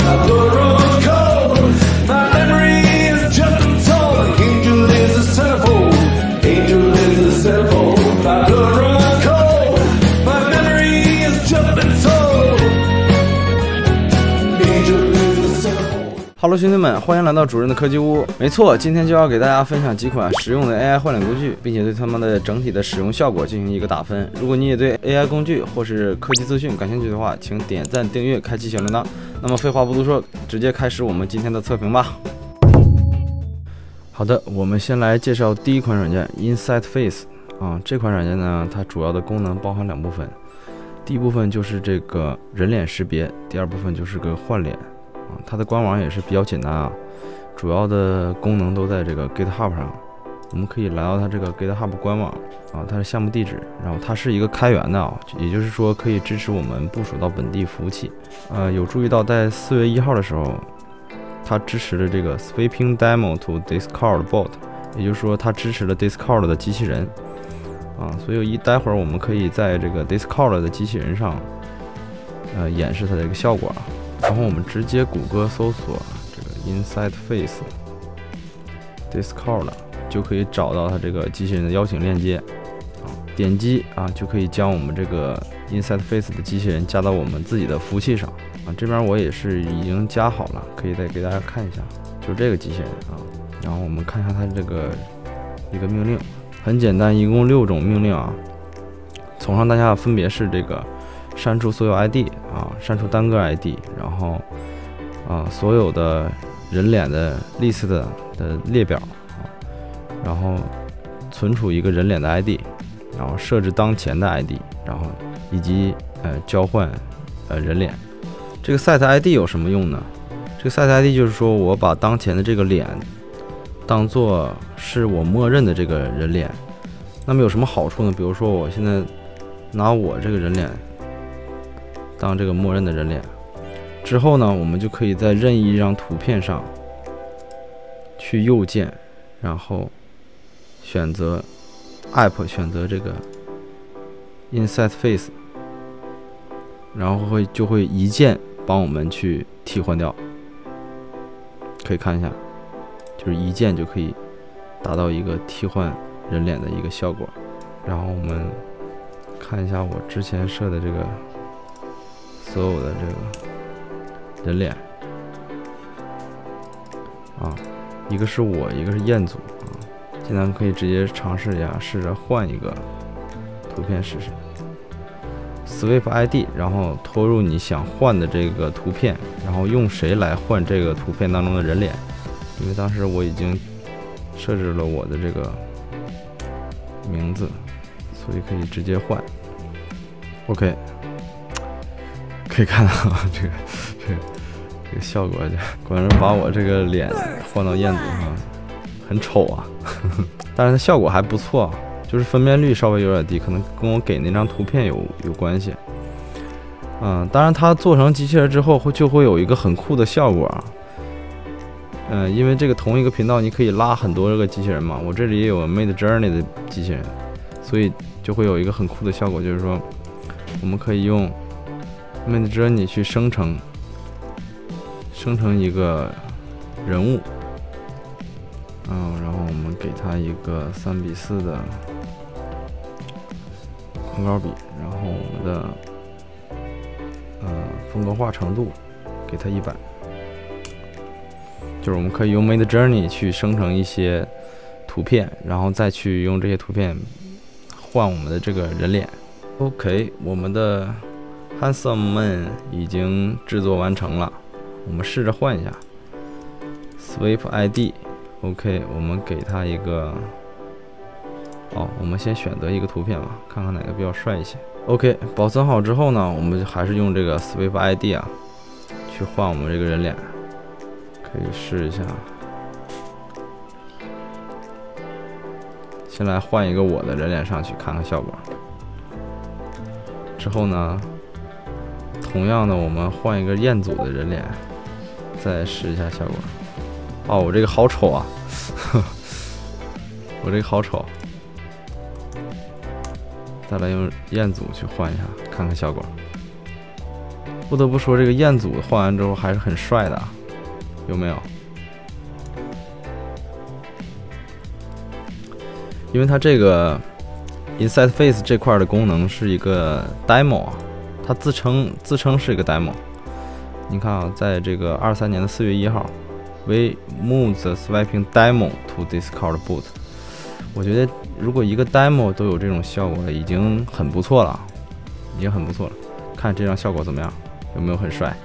Hello， 兄弟们，欢迎来到主任的科技屋。没错，今天就要给大家分享几款实用的 AI 换脸工具，并且对它们的整体的使用效果进行一个打分。如果你也对 AI 工具或是科技资讯感兴趣的话，请点赞、订阅、开启小铃铛。那么废话不多说，直接开始我们今天的测评吧。好的，我们先来介绍第一款软件 InsightFace 啊，这款软件呢，它主要的功能包含两部分，第一部分就是这个人脸识别，第二部分就是个换脸。它的官网也是比较简单啊，主要的功能都在这个 GitHub 上。我们可以来到它这个 GitHub 官网啊，它是项目地址，然后它是一个开源的啊，也就是说可以支持我们部署到本地服务器。有注意到在4月1号的时候，它支持了这个 Sweeping Demo to Discord Bot， 也就是说它支持了 Discord 的机器人啊，所以待会儿我们可以在这个 Discord 的机器人上演示它的一个效果啊。然后我们直接谷歌搜索这个 InsightFace Discord 就可以找到它这个机器人的邀请链接啊，点击啊就可以将我们这个 InsightFace 的机器人加到我们自己的服务器上啊。这边我也是已经加好了，可以再给大家看一下，就是这个机器人啊。然后我们看一下它这个一个命令，很简单，一共6种命令啊。从上到下分别是这个删除所有 ID 啊，删除单个 ID， 然后所有的人脸的 list 的列表啊，然后存储一个人脸的 ID， 然后设置当前的 ID， 然后以及交换人脸。这个 set ID 有什么用呢？这个 set ID 就是说我把当前的这个脸当做是我默认的这个人脸。那么有什么好处呢？比如说我现在拿我这个人脸当这个默认的人脸之后呢，我们就可以在任意一张图片上去右键，然后选择 App， 选择这个 InsightFace， 然后就会一键帮我们去替换掉。可以看一下，就是一键就可以达到一个替换人脸的一个效果。然后我们看一下我之前设的这个所有的这个人脸啊，一个是我，一个是彦祖啊。现在可以直接尝试一下，试着换一个图片试试。Sweep ID， 然后拖入你想换的这个图片，然后用谁来换这个图片当中的人脸？因为当时我已经设置了我的这个名字，所以可以直接换。OK。可以看到这个效果，果然把我这个脸换到彦祖上，很丑啊，但是它效果还不错，就是分辨率稍微有点低，可能跟我给那张图片有关系。当然它做成机器人之后就会有一个很酷的效果啊。因为这个同一个频道你可以拉很多这个机器人嘛，我这里也有 Midjourney 的机器人，所以就会有一个很酷的效果，就是说我们可以用Midjourney 去生成一个人物，然后我们给它一个3:4的宽高比，然后我们的风格化程度给它100，就是我们可以用 Midjourney 去生成一些图片，然后再去用这些图片换我们的这个人脸。OK， 我们的Handsome Man 已经制作完成了，我们试着换一下 Sweep ID。 OK， 我们给它一个我们先选择一个图片吧，看看哪个比较帅一些。 OK， 保存好之后呢，我们还是用这个 Sweep ID 啊去换我们这个人脸，可以试一下。先来换一个我的人脸上去看看效果，之后呢同样的，我们换一个彦祖的人脸，再试一下效果。我这个好丑啊！我这个好丑。再来用彦祖去换一下，看看效果。 不得不说，这个彦祖换完之后还是很帅的，有没有？因为它这个 Inside Face 这块的功能是一个 demo 啊，它自称是一个 demo。你看啊，在这个23年的4月1号 ，We move the swiping demo to Discord boot。我觉得如果一个 demo 都有这种效果，已经很不错了，已经很不错了。看这张效果怎么样？有没有很帅？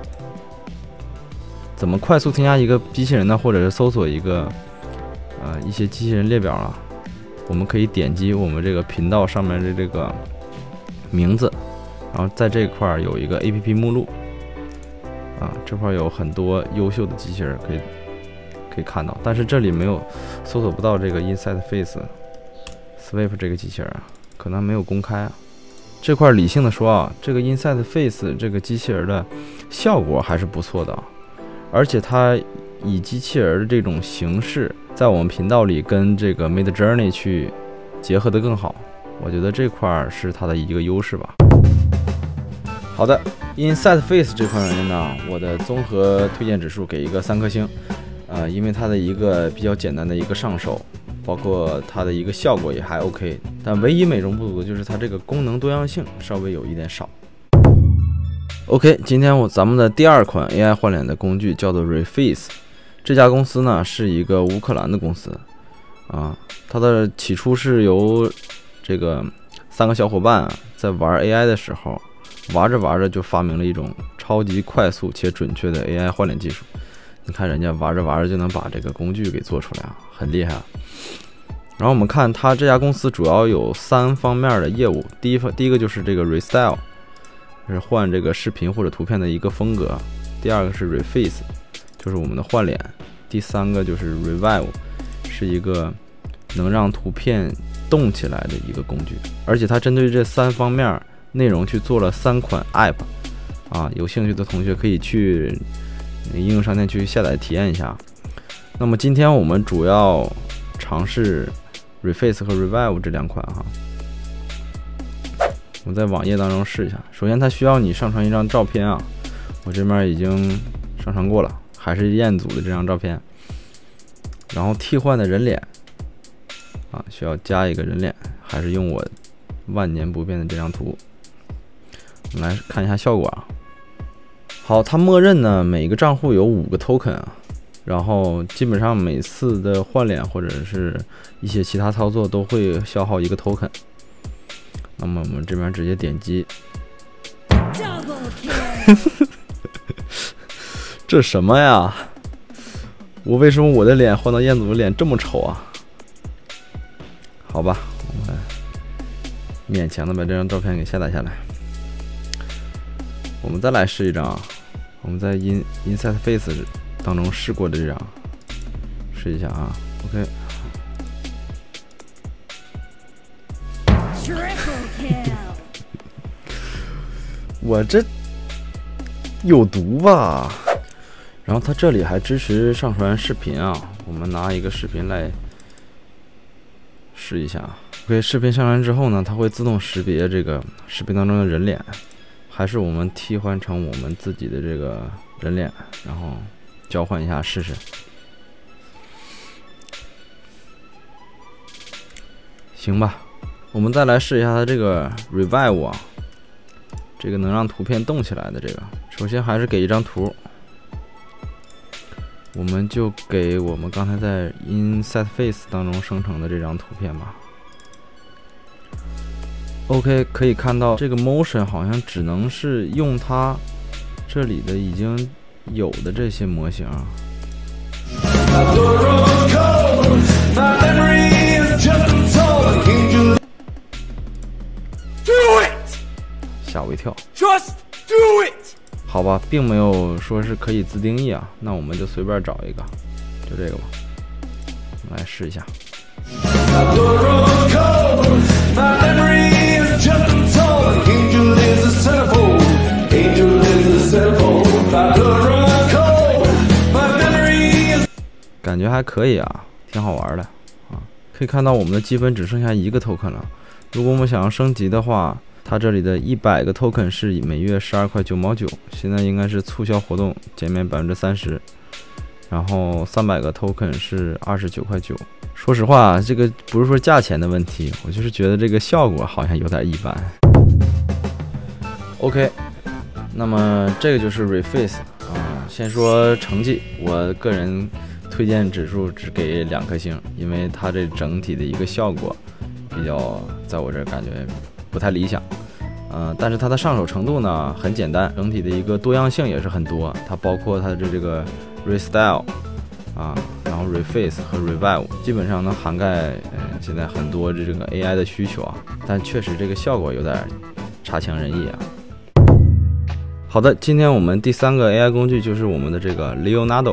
怎么快速添加一个机器人呢？或者是搜索一个一些机器人列表啊？我们可以点击我们这个频道上面的这个名字，然后在这块有一个 APP 目录啊，这块有很多优秀的机器人可以看到，但是这里没有搜索不到这个 Inside Face Swipe 这个机器人啊，可能没有公开啊。这块理性的说啊，这个 Inside Face 这个机器人的效果还是不错的，而且它以机器人的这种形式，在我们频道里跟这个 Midjourney 去结合的更好，我觉得这块是它的一个优势吧。好的 ，Inside Face 这款软件呢，我的综合推荐指数给一个3颗星，因为它的一个比较简单的一个上手，包括它的一个效果也还 OK， 但唯一美中不足的就是它这个功能多样性稍微有一点少。OK， 今天咱们的第2款 AI 换脸的工具叫做 Reface。这家公司呢是一个乌克兰的公司啊，它的起初是由这个3个小伙伴在玩 AI 的时候，玩着就发明了一种超级快速且准确的 AI 换脸技术。你看人家玩着就能把这个工具给做出来啊，很厉害啊。然后我们看它这家公司主要有3方面的业务，第一个就是这个 Restyle， 是换这个视频或者图片的一个风格；第2个是 Reface，就是我们的换脸，第3个就是 Revive， 是一个能让图片动起来的一个工具，而且它针对这3方面内容去做了3款 App 啊，有兴趣的同学可以去应用商店去下载体验一下。那么今天我们主要尝试 Reface 和 Revive 这2款哈，我在网页当中试一下。首先它需要你上传一张照片啊，我这边已经上传过了，还是彦祖的这张照片，然后替换的人脸啊，需要加一个人脸，还是用我万年不变的这张图。我们来看一下效果啊。好，它默认呢每个账户有5个 token 啊，然后基本上每次的换脸或者是一些其他操作都会消耗1个 token。那么我们这边直接点击。这什么呀？为什么我的脸换到彦祖的脸这么丑啊？好吧，我们勉强的把这张照片给下载下来。我们再来试一张啊，我们在 Inside Face 当中试过的这张，试一下啊。OK。我这有毒吧？然后它这里还支持上传视频啊，我们拿一个视频来试一下。OK， 视频上传之后呢，它会自动识别这个视频当中的人脸，还是我们替换成我们自己的这个人脸，然后交换一下试试。行吧，我们再来试一下它这个 Revive 啊，这个能让图片动起来的这个。首先还是给一张图。我们就给我们刚才在 Inside Face 当中生成的这张图片吧。OK， 可以看到这个 motion 好像只能是用它这里的已经有的这些模型。吓我一跳。Just do it。好吧，并没有说是可以自定义啊，那我们就随便找一个，就这个吧，我们来试一下。感觉还可以啊，挺好玩的啊。可以看到我们的积分只剩下1个 token 了，如果我们想要升级的话， 它这里的100个 token 是每月12块9毛9，现在应该是促销活动，减免30%。然后300个 token 是29块9。说实话，这个不是说价钱的问题，我就是觉得这个效果好像有点一般。OK， 那么这个就是 Reface 啊。先说成绩，我个人推荐指数只给2颗星，因为它这整体的一个效果比较，在我这感觉不太理想。但是它的上手程度呢很简单，整体的一个多样性也是很多，它包括它的这个 Restyle 啊，然后 Reface 和 Revive 基本上能涵盖现在很多这个 AI 的需求啊，但确实这个效果有点差强人意啊。好的，今天我们第3个 AI 工具就是我们的这个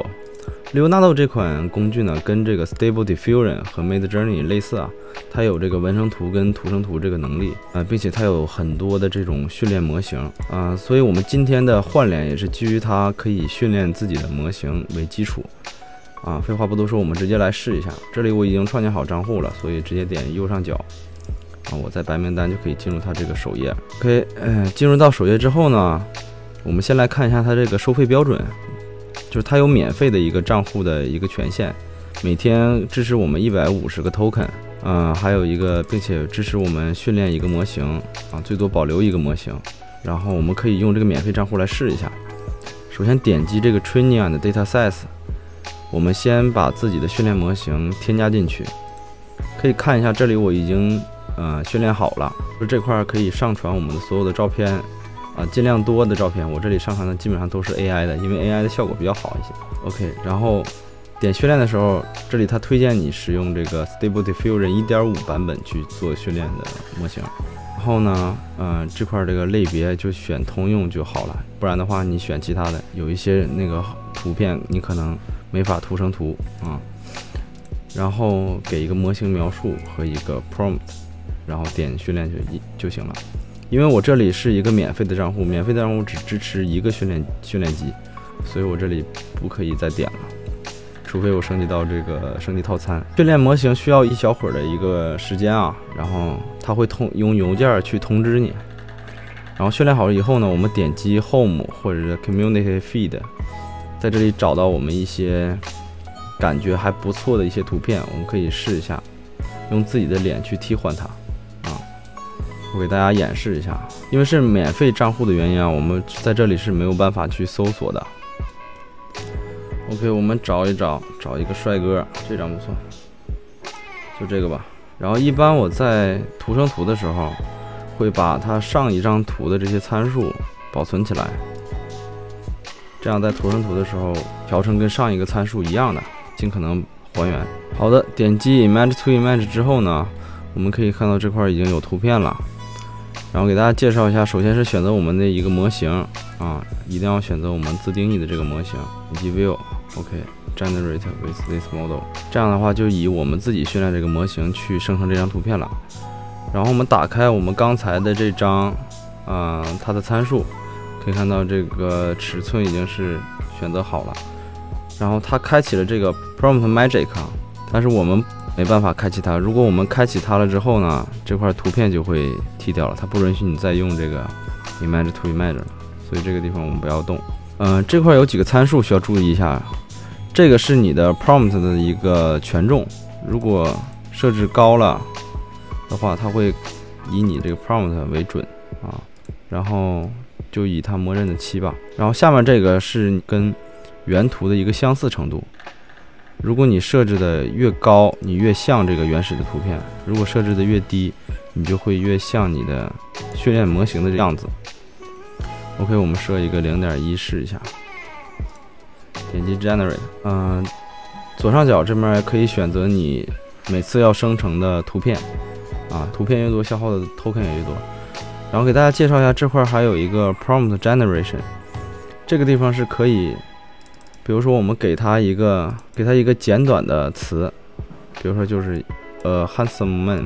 Leonardo 这款工具呢，跟这个 Stable Diffusion 和 Midjourney 类似啊，它有这个文生图跟图生图这个能力并且它有很多的这种训练模型所以我们今天的换脸也是基于它可以训练自己的模型为基础废话不多说，我们直接来试一下。这里我已经创建好账户了，所以直接点右上角我在白名单就可以进入它这个首页。OK， 进入到首页之后呢，我们先来看一下它这个收费标准。就是它有免费的一个账户的一个权限，每天支持我们150个 token， 还有一个，并且支持我们训练一个模型最多保留一个模型。然后我们可以用这个免费账户来试一下。首先点击这个 Training and Data Size， 我们先把自己的训练模型添加进去。可以看一下，这里我已经训练好了，就这块可以上传我们的所有的照片。尽量多的照片，我这里上传的基本上都是 AI 的，因为 AI 的效果比较好一些。OK， 然后点训练的时候，这里它推荐你使用这个 Stable Diffusion 1.5 版本去做训练的模型。然后呢，这块这个类别就选通用就好了，不然的话你选其他的，有一些那个图片你可能没法图成图然后给一个模型描述和一个 prompt， 然后点训练就行了。因为我这里是一个免费的账户，免费的账户只支持一个训练机，所以我这里不可以再点了，除非我升级到这个升级套餐。训练模型需要一小会儿的一个时间然后它会用邮件去通知你。然后训练好了以后呢，我们点击 Home 或者是 Community Feed， 在这里找到我们一些感觉还不错的一些图片，我们可以试一下，用自己的脸去替换它。我给大家演示一下，因为是免费账户的原因我们在这里是没有办法去搜索的。OK， 我们找一个帅哥，这张不错，就这个吧。然后一般我在图生图的时候，会把它上一张图的这些参数保存起来，这样在图生图的时候调成跟上一个参数一样的，尽可能还原。好的，点击 Image to Image 之后呢，我们可以看到这块已经有图片了。然后给大家介绍一下，首先是选择我们的一个模型一定要选择我们自定义的这个模型，以及 View OK，Generate with this model， 这样的话就以我们自己训练这个模型去生成这张图片了。然后我们打开我们刚才的这张它的参数，可以看到这个尺寸已经是选择好了。然后它开启了这个 Prompt Magic， 但是我们没办法开启它。如果我们开启它了之后呢，这块图片就会踢掉了，它不允许你再用这个 Image to Image 了，所以这个地方我们不要动。这块有几个参数需要注意一下，这个是你的 prompt 的一个权重，如果设置高了的话，它会以你这个 prompt 为准然后就以它默认的7吧。然后下面这个是跟原图的一个相似程度。如果你设置的越高，你越像这个原始的图片；如果设置的越低，你就会越像你的训练模型的样子。OK， 我们设一个 0.1 试一下，点击 Generate， 左上角这边可以选择你每次要生成的图片图片越多，消耗的 token 也越多。然后给大家介绍一下，这块还有一个 Prompt Generation， 这个地方是可以，比如说我们给它一个简短的词，比如说就是handsome man，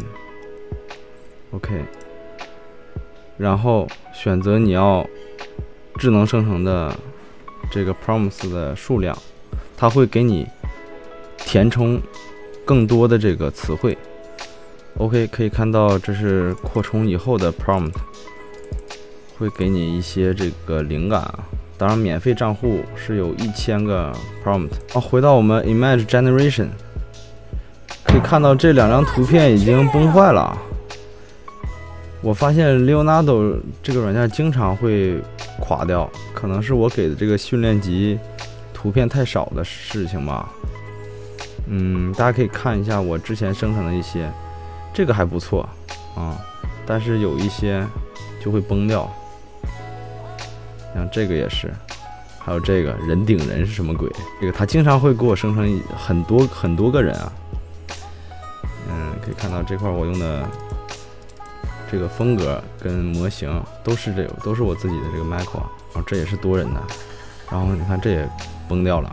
OK， 然后选择你要智能生成的这个 prompts 的数量，它会给你填充更多的这个词汇。OK， 可以看到这是扩充以后的 prompt， 会给你一些这个灵感啊。当然，免费账户是有1000个 prompt。回到我们 Image Generation， 可以看到这2张图片已经崩坏了。我发现 Leonardo 这个软件经常会垮掉，可能是我给的这个训练集图片太少的事情吧。大家可以看一下我之前生成的一些，这个还不错啊，但是有一些就会崩掉。像这个也是，还有这个人顶人是什么鬼？这个他经常会给我生成很多个人啊。可以看到这块我用的这个风格跟模型都是我自己的这个 Michael 啊，然后这也是多人的，然后你看这也崩掉了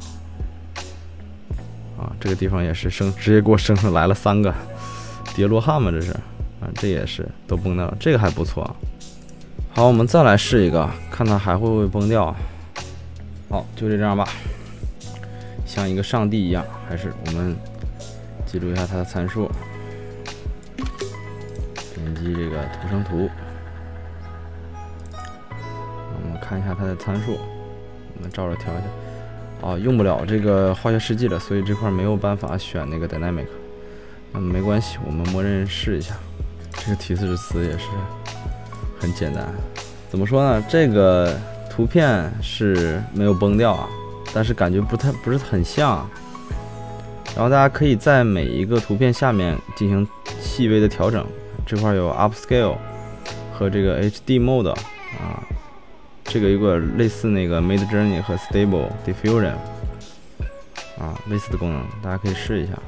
啊，这个地方也是直接给我生成来了3个叠罗汉嘛，这是啊，这也是都崩掉了，这个还不错啊。好，我们再来试一个，看它还会不会崩掉。好，就这样吧，像一个上帝一样。还是我们记录一下它的参数，点击这个图生图，我们看一下它的参数，我们照着调一下。用不了这个化学试剂了，所以这块没有办法选那个 Dynamic。没关系，我们默认试一下。这个提示词也是很简单，怎么说呢？这个图片是没有崩掉啊，但是感觉不是很像。然后大家可以在每一个图片下面进行细微的调整。这块有 Upscale 和这个 HD Mode 啊，这个有个类似那个 Mid Journey 和 Stable Diffusion 啊类似的功能，大家可以试一下。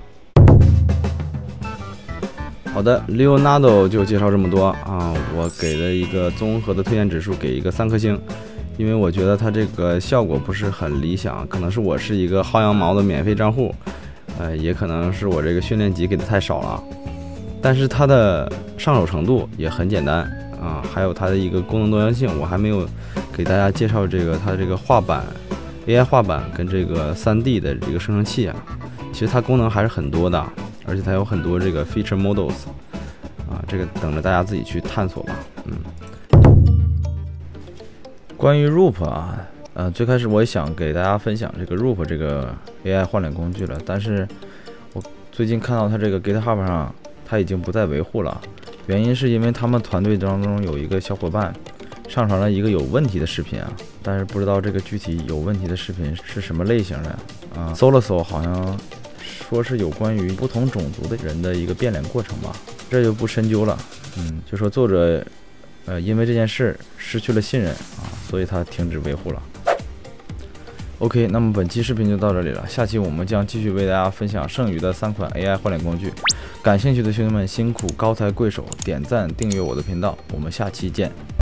好的 ，Leonardo 就介绍这么多啊，我给了一个综合的推荐指数，给一个3颗星，因为我觉得它这个效果不是很理想，可能是我是一个薅羊毛的免费账户，也可能是我这个训练集给的太少了，但是它的上手程度也很简单啊，还有它的一个功能多样性，我还没有给大家介绍它这个画板 AI 画板跟这个3D 的这个生成器啊，其实它功能还是很多的。而且它有很多这个 feature models 啊，这个等着大家自己去探索吧。关于 Roop 啊，最开始我也想给大家分享这个 Roop 这个 AI 换脸工具了，但是我最近看到它这个 GitHub 上它已经不再维护了，原因是因为他们团队当中有一个小伙伴上传了一个有问题的视频啊，但是不知道这个具体有问题的视频是什么类型的啊。搜了搜，好像说是有关于不同种族的人的一个变脸过程吧，这就不深究了。就说作者因为这件事失去了信任啊，所以他停止维护了。OK， 那么本期视频就到这里了，下期我们将继续为大家分享剩余的3款 AI 换脸工具。感兴趣的兄弟们辛苦高抬贵手，点赞订阅我的频道，我们下期见。